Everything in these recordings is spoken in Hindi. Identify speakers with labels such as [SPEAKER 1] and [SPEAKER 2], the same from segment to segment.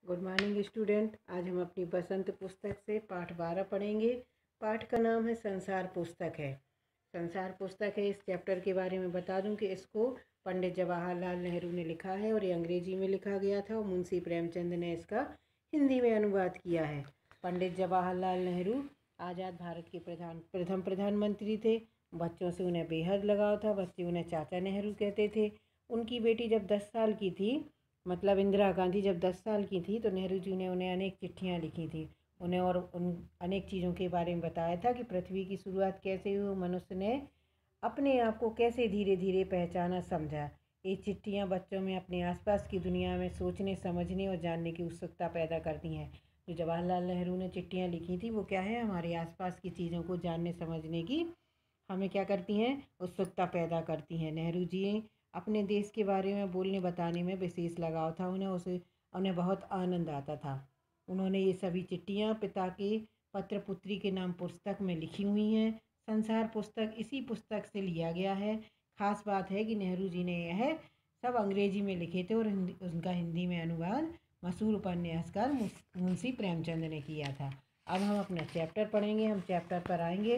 [SPEAKER 1] Good morning student. आज हम अपनी बसंत पुस्तक से पाठ 12 पढ़ेंगे। पाठ का नाम है संसार पुस्तक है। संसार पुस्तक है। इस चैप्टर के बारे में बता दूं कि इसको पंडित जवाहरलाल नेहरू ने लिखा है और ये अंग्रेजी में लिखा गया था और मुंशी प्रेमचंद ने इसका हिंदी में अनुवाद किया है। पंडित जवाहरलाल नेहरू आज़ाद भारत के प्रथम प्रधानमंत्री थे। बच्चों से उन्हें बेहद लगाव था। बच्चे उन्हें चाचा नेहरू कहते थे। उनकी बेटी जब 10 साल की थी, मतलब इंदिरा गांधी जब 10 साल की थी, तो नेहरू जी ने उन्हें अनेक चिट्ठियां लिखी थी। उन्हें और उन अनेक चीज़ों के बारे में बताया था कि पृथ्वी की शुरुआत कैसे हुई, मनुष्य ने अपने आप को कैसे धीरे धीरे पहचाना समझा। ये चिट्ठियां बच्चों में अपने आसपास की दुनिया में सोचने, समझने और जानने की उत्सुकता पैदा करती हैं। जो जवाहरलाल नेहरू ने चिट्ठियां लिखी थी वो क्या है, हमारे आसपास की चीज़ों को जानने समझने की हमें क्या करती हैं, उत्सुकता पैदा करती हैं। नेहरू जी अपने देश के बारे में बोलने बताने में विशेष लगाव था। उन्हें बहुत आनंद आता था। उन्होंने ये सभी चिट्ठियाँ पिता के पत्र पुत्री के नाम पुस्तक में लिखी हुई हैं। संसार पुस्तक इसी पुस्तक से लिया गया है। खास बात है कि नेहरू जी ने यह सब अंग्रेजी में लिखे थे और उनका हिंदी में अनुवाद मशहूर उपन्यासकार मुंशी प्रेमचंद ने किया था। अब हम अपना चैप्टर पढ़ेंगे। हम चैप्टर पर आएंगे।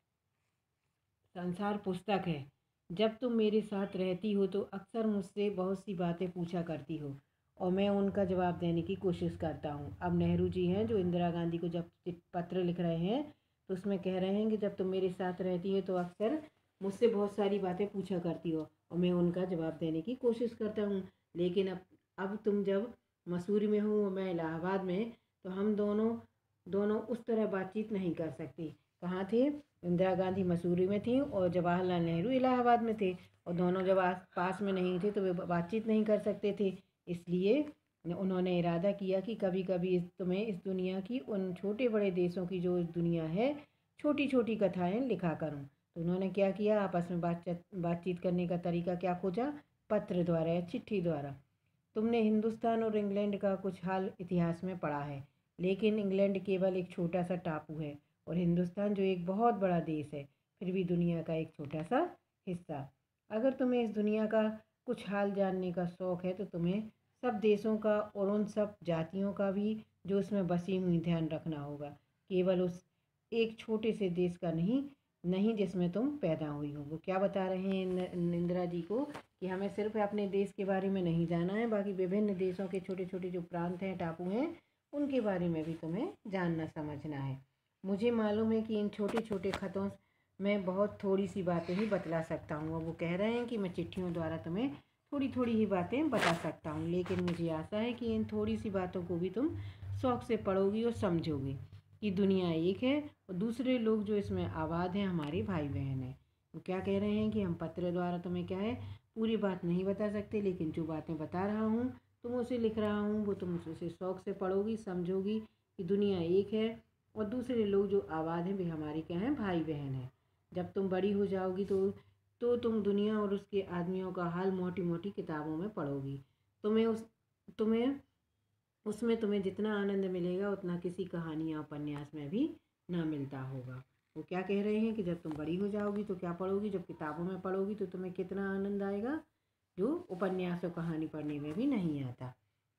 [SPEAKER 1] संसार पुस्तक है। जब तुम मेरे साथ रहती हो तो अक्सर मुझसे बहुत सी बातें पूछा करती हो और मैं उनका जवाब देने की कोशिश करता हूँ। अब नेहरू जी हैं जो इंदिरा गांधी को जब पत्र लिख रहे हैं तो उसमें कह रहे हैं कि जब तुम मेरे साथ रहती हो तो अक्सर मुझसे बहुत सारी बातें पूछा करती हो और मैं उनका जवाब देने की कोशिश करता हूँ। लेकिन अब तुम जब मसूरी में हो और मैं इलाहाबाद में, तो हम दोनों दोनों उस तरह बातचीत नहीं कर सकते। कहाँ थे? इंदिरा गांधी मसूरी में थी और जवाहरलाल नेहरू इलाहाबाद में थे और दोनों जब पास में नहीं थे तो वे बातचीत नहीं कर सकते थे। इसलिए उन्होंने इरादा किया कि कभी कभी तुम्हें इस दुनिया की, उन छोटे बड़े देशों की जो दुनिया है, छोटी छोटी कथाएं लिखा करूं। तो उन्होंने क्या किया, आपस में बातचीत करने का तरीका क्या खोजा? पत्र द्वारा या चिट्ठी द्वारा। तुमने हिंदुस्तान और इंग्लैंड का कुछ हाल इतिहास में पढ़ा है, लेकिन इंग्लैंड केवल एक छोटा सा टापू है और हिंदुस्तान जो एक बहुत बड़ा देश है फिर भी दुनिया का एक छोटा सा हिस्सा। अगर तुम्हें इस दुनिया का कुछ हाल जानने का शौक़ है तो तुम्हें सब देशों का और उन सब जातियों का भी जो उसमें बसी हुई ध्यान रखना होगा। केवल उस एक छोटे से देश का नहीं नहीं जिसमें तुम पैदा हुई हो। वो क्या बता रहे हैं इंदिरा जी को कि हमें सिर्फ अपने देश के बारे में नहीं जाना है, बाकी विभिन्न देशों के छोटे छोटे जो प्रांत हैं, टापू हैं, उनके बारे में भी तुम्हें जानना समझना है। मुझे मालूम है कि इन छोटे छोटे खतों में बहुत थोड़ी सी बातें ही बतला सकता हूँ। और वो कह रहे हैं कि मैं चिट्ठियों द्वारा तुम्हें थोड़ी थोड़ी ही बातें बता सकता हूँ, लेकिन मुझे आशा है कि इन थोड़ी सी बातों को भी तुम शौक़ से पढ़ोगी और समझोगी कि दुनिया एक है और दूसरे लोग जो इसमें आबाद हैं हमारे भाई बहन हैं। वो क्या कह रहे हैं कि हम पत्र द्वारा तुम्हें क्या है, पूरी बात नहीं बता सकते, लेकिन जो बातें बता रहा हूँ, तुम उसे लिख रहा हूँ, वो तुम उसे शौक़ से पढ़ोगी, समझोगी कि दुनिया एक है और दूसरे लोग जो आबाद हैं वे हमारे क्या हैं, भाई बहन हैं। जब तुम बड़ी हो जाओगी तो तुम दुनिया और उसके आदमियों का हाल मोटी मोटी किताबों में पढ़ोगी। तुम्हें उसमें तुम्हें जितना आनंद मिलेगा उतना किसी कहानी या उपन्यास में भी ना मिलता होगा। वो क्या कह रहे हैं कि जब तुम बड़ी हो जाओगी तो क्या पढ़ोगी, जब किताबों में पढ़ोगी तो तुम्हें कितना आनंद आएगा जो उपन्यास और कहानी पढ़ने में भी नहीं आता।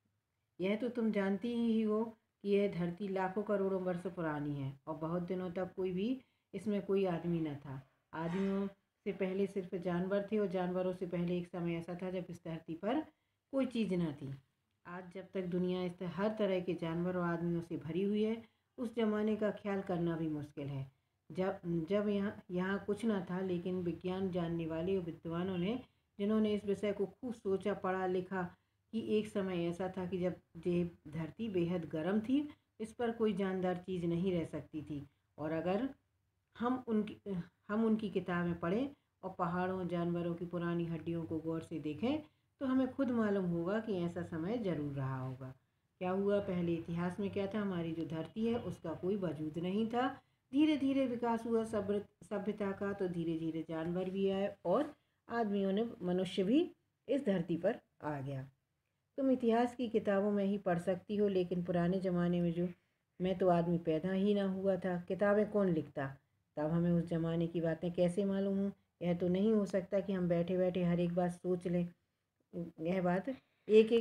[SPEAKER 1] यह तो तुम जानती ही हो कि यह धरती लाखों करोड़ों वर्ष पुरानी है और बहुत दिनों तक इसमें कोई आदमी न था। आदमियों से पहले सिर्फ जानवर थे और जानवरों से पहले एक समय ऐसा था जब इस धरती पर कोई चीज़ न थी। आज जब तक दुनिया इस हर तरह के जानवर और आदमियों से भरी हुई है, उस जमाने का ख्याल करना भी मुश्किल है जब जब यहाँ कुछ ना था। लेकिन विज्ञान जानने वाले और विद्वानों ने, जिन्होंने इस विषय को खूब सोचा, पढ़ा, लिखा, कि एक समय ऐसा था कि जब ये धरती बेहद गर्म थी, इस पर कोई जानदार चीज़ नहीं रह सकती थी। और अगर हम उनकी किताबें पढ़ें और पहाड़ों, जानवरों की पुरानी हड्डियों को गौर से देखें तो हमें खुद मालूम होगा कि ऐसा समय ज़रूर रहा होगा। क्या हुआ, पहले इतिहास में क्या था, हमारी जो धरती है उसका कोई वजूद नहीं था। धीरे धीरे विकास हुआ सभ्यता का, तो धीरे धीरे जानवर भी आए और आदमियों ने, मनुष्य भी इस धरती पर आ गया। तुम इतिहास की किताबों में ही पढ़ सकती हो, लेकिन पुराने ज़माने में तो आदमी पैदा ही ना हुआ था। किताबें कौन लिखता? तब हमें उस ज़माने की बातें कैसे मालूम हो? यह तो नहीं हो सकता कि हम बैठे बैठे हर एक बात सोच लें। यह बात एक एक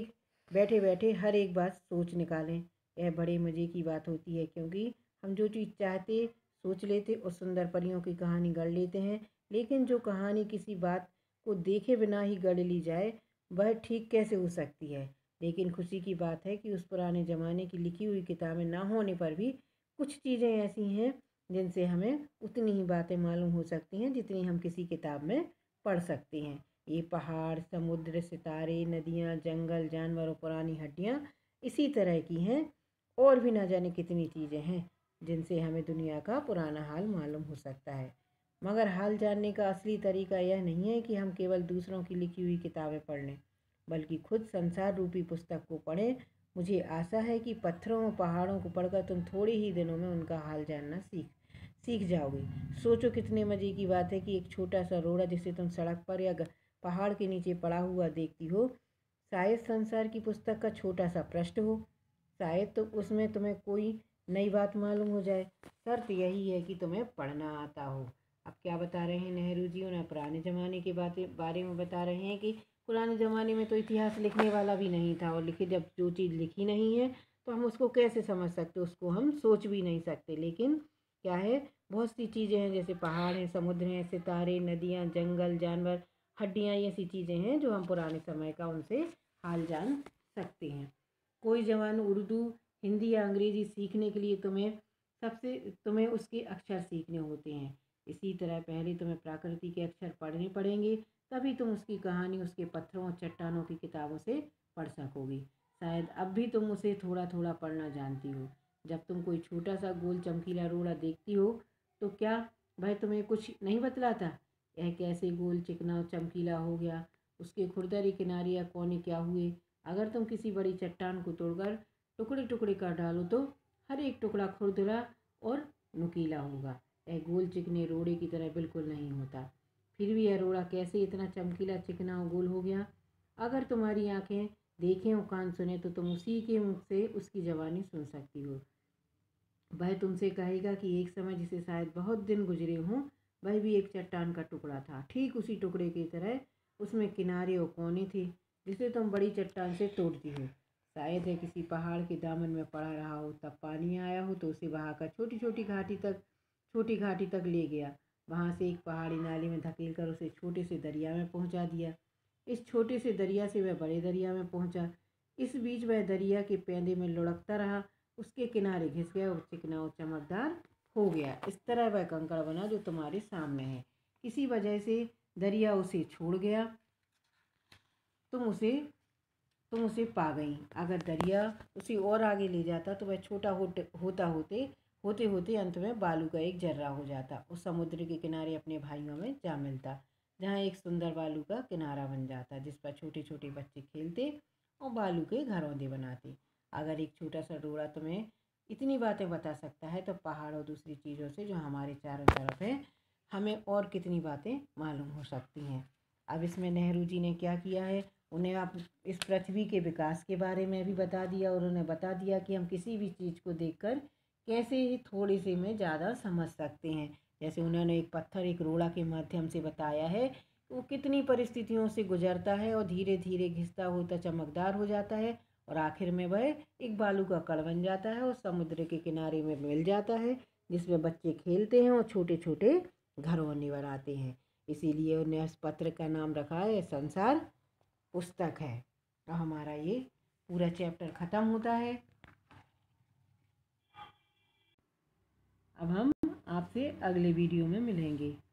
[SPEAKER 1] बैठे बैठे हर एक बात सोच निकालें। यह बड़े मज़े की बात होती है, क्योंकि हम जो चीज़ चाहते सोच लेते और सुंदर परियों की कहानी गढ़ लेते हैं। लेकिन जो कहानी किसी बात को देखे बिना ही गढ़ ली जाए, वह ठीक कैसे हो सकती है। लेकिन खुशी की बात है कि उस पुराने ज़माने की लिखी हुई किताबें ना होने पर भी कुछ चीज़ें ऐसी हैं जिनसे हमें उतनी ही बातें मालूम हो सकती हैं जितनी हम किसी किताब में पढ़ सकते हैं। ये पहाड़, समुद्र, सितारे, नदियाँ, जंगल, जानवर और पुरानी हड्डियाँ इसी तरह की हैं। और भी ना जाने कितनी चीज़ें हैं जिनसे हमें दुनिया का पुराना हाल मालूम हो सकता है। मगर हाल जानने का असली तरीका यह नहीं है कि हम केवल दूसरों की लिखी हुई किताबें पढ़ लें, बल्कि खुद संसार रूपी पुस्तक को पढ़ें। मुझे आशा है कि पत्थरों और पहाड़ों को पढ़कर तुम थोड़े ही दिनों में उनका हाल जानना सीख जाओगे। सोचो कितने मज़े की बात है कि एक छोटा सा रोड़ा जिसे तुम सड़क पर या पहाड़ के नीचे पड़ा हुआ देखती हो, शायद संसार की पुस्तक का छोटा सा पृष्ठ हो। शायद तो उसमें तुम्हें कोई नई बात मालूम हो जाए। शर्त यही है कि तुम्हें पढ़ना आता हो। अब क्या बता रहे हैं नेहरू जी? उन्हें पुराने ज़माने के बारे में बता रहे हैं कि पुराने ज़माने में तो इतिहास लिखने वाला भी नहीं था, और लिखे जब जो चीज़ लिखी नहीं है तो हम उसको कैसे समझ सकते, उसको हम सोच भी नहीं सकते। लेकिन क्या है, बहुत सी चीज़ें हैं, जैसे पहाड़ हैं, समुद्र हैं, सितारे, नदियाँ, जंगल, जानवर, हड्डियाँ, ऐसी चीज़ें हैं जो हम पुराने समय का उनसे हाल जान सकते हैं। कोई जवान उर्दू, हिंदी या अंग्रेज़ी सीखने के लिए तुम्हें उसके अक्षर सीखने होते हैं। इसी तरह पहले तुम्हें प्रकृति के अक्षर पढ़ने पड़ेंगे, तभी तुम उसकी कहानी उसके पत्थरों और चट्टानों की किताबों से पढ़ सकोगे। शायद अब भी तुम उसे थोड़ा थोड़ा पढ़ना जानती हो। जब तुम कोई छोटा सा गोल चमकीला रोड़ा देखती हो तो क्या वह तुम्हें कुछ नहीं बतलाता? यह कैसे गोल, चिकना और चमकीला हो गया? उसके खुरदरे किनारे या कोने क्या हुए? अगर तुम किसी बड़ी चट्टान को तोड़कर टुकड़े टुकड़े कर डालो तो हर एक टुकड़ा खुरदरा और नुकीला होगा। यह गोल चिकने रोड़े की तरह बिल्कुल नहीं होता। फिर भी यह रोड़ा कैसे इतना चमकीला, चिकना और गोल हो गया? अगर तुम्हारी आंखें देखें और कान सुने तो तुम उसी के मुख से उसकी जवानी सुन सकती हो। वह तुमसे कहेगा कि एक समय जिसे शायद बहुत दिन गुजरे हों, वह भी एक चट्टान का टुकड़ा था। ठीक उसी टुकड़े की तरह उसमें किनारे और कोने थे जिसे तुम बड़ी चट्टान से तोड़ती हो। शायद है किसी पहाड़ के दामन में पड़ा रहा हो, तब पानी आया हो तो उसे बहाकर छोटी घाटी तक ले गया। वहाँ से एक पहाड़ी नाले में धकेल कर उसे छोटे से दरिया में पहुँचा दिया। इस छोटे से दरिया से वह बड़े दरिया में पहुँचा। इस बीच वह दरिया के पैंदे में लुढ़कता रहा, उसके किनारे घिस गया और चिकना और चमकदार हो गया। इस तरह वह कंकड़ बना जो तुम्हारे सामने है। किसी वजह से दरिया उसे छोड़ गया, तुम उसे पा गई। अगर दरिया उसे और आगे ले जाता तो वह छोटा होते होते अंत में बालू का एक जर्रा हो जाता। उस समुद्र के किनारे अपने भाइयों में जा मिलता, जहाँ एक सुंदर बालू का किनारा बन जाता जिस पर छोटे छोटे बच्चे खेलते और बालू के घरौंदे बनाते। अगर एक छोटा सा डोरा तुम्हें इतनी बातें बता सकता है तो पहाड़ और दूसरी चीज़ों से जो हमारे चारों तरफ है, हमें और कितनी बातें मालूम हो सकती हैं। अब इसमें नेहरू जी ने क्या किया है, उन्हें आप इस पृथ्वी के विकास के बारे में भी बता दिया, और उन्हें बता दिया कि हम किसी भी चीज़ को देखकर कैसे ही थोड़े से में ज़्यादा समझ सकते हैं। जैसे उन्होंने एक पत्थर, एक रोड़ा के माध्यम से बताया है वो कितनी परिस्थितियों से गुजरता है और धीरे धीरे घिसता होता चमकदार हो जाता है, और आखिर में वह एक बालू का कण बन जाता है और समुद्र के किनारे में मिल जाता है, जिसमें बच्चे खेलते हैं और छोटे छोटे घरौंदे बनाते हैं। इसीलिए उन्हें इस पत्र का नाम रखा है संसार पुस्तक है। तो हमारा ये पूरा चैप्टर ख़त्म होता है। अब हम आपसे अगले वीडियो में मिलेंगे।